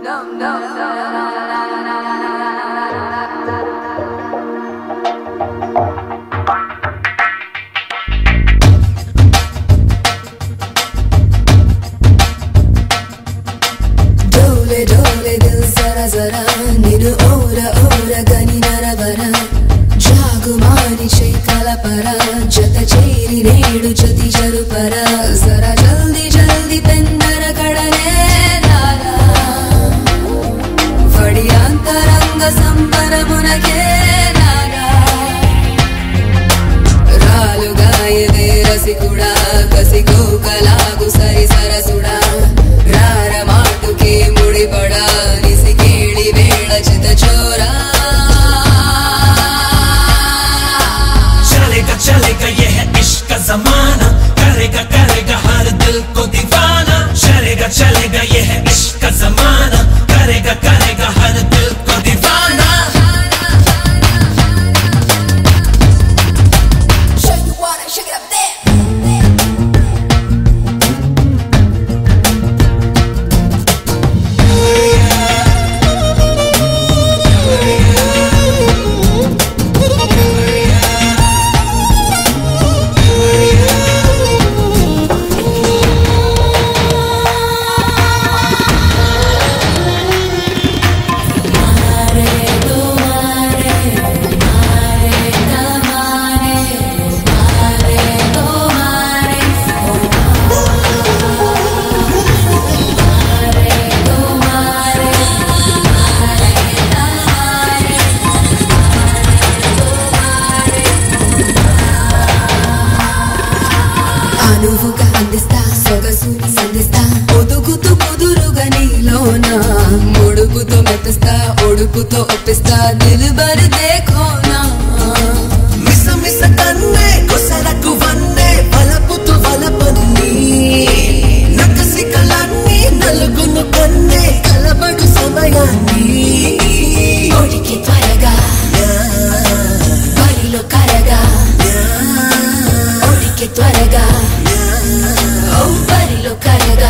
डोले दिल जरा जरा निनु ओरा ओरा गनी नरवरा जागुमानी चैकला परा जत चेरी नेडु जति जरुपरा जरा जल्दी जल्दी पेंदर कड़ने रारा वडियांतरंग संबरमुनके रारा रालुगायदे रसिकुड़ा कसिको कलागु सरि सरसुड़ा रारा माटुके मुड़ी पड़ा निसी केड़ी वेड़ चित चोरा चलेगा ये है इश्क का जमाना करेगा करेगा हर दिल को दीवाना चलेगा ये है इश्क का जमाना करेगा करेगा हर दिल को दीवाना అనువుగా అందిస్తా సొగసుని సంధిస్తా ఒదుగుతూ కుదురుగా నీలోనా ముడుపుతో మెప్పిస్తా ఒడుపుతో ఒప్పిస్తా దిల్బర్ దేఖోనా మిస మిస కన్నే కొసరకు వన్నే వలపుతూ వలపన్ని నకసి కలన్ని నలుగును కన్నే కలబడు సమయాన్ని ఒడికి త్వరగా బరిలో కరగా ఒడికి త్వరగా బరిలో కరగా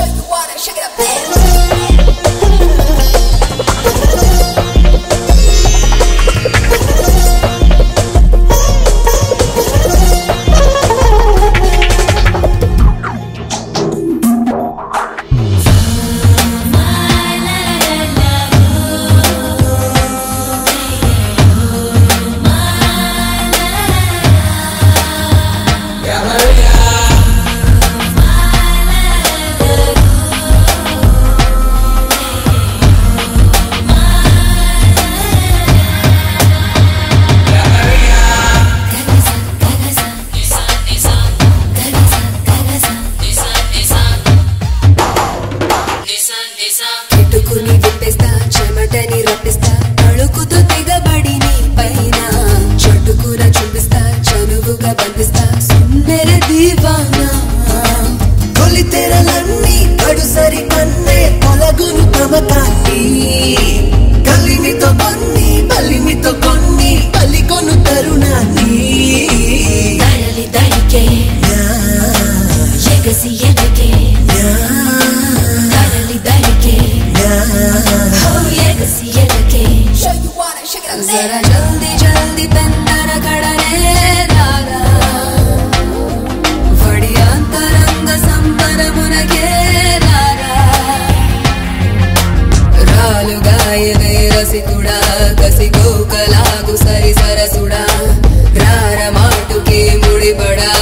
కిటుకుని విప్పేస్తా చెమటని రప్పిస్తా అడుగుతూ తెగబడి నీ పైన చటుకున చూపిస్తా చనువుగా బంధిస్తా సుందర దీవానా తొలి తెరలన్నీ కడుసరి కన్నే పొలగును తమకాన్ని కలిమితో కొన్ని బలిమితో కొన్ని పలికొను తరుణాన్ని దళలి దళికే ఎగసి ఎదకే దళలి దళికే ఎగసి ఎదకే జరా జల్దీ జల్దీ పెందర కడనే రారా వడియాంతరంగ సంబరమునకే రారా రాలుగాయదే రసికుడా కసికో కలాగు సరి సరసుడా రార మాటుకే ముడిపడా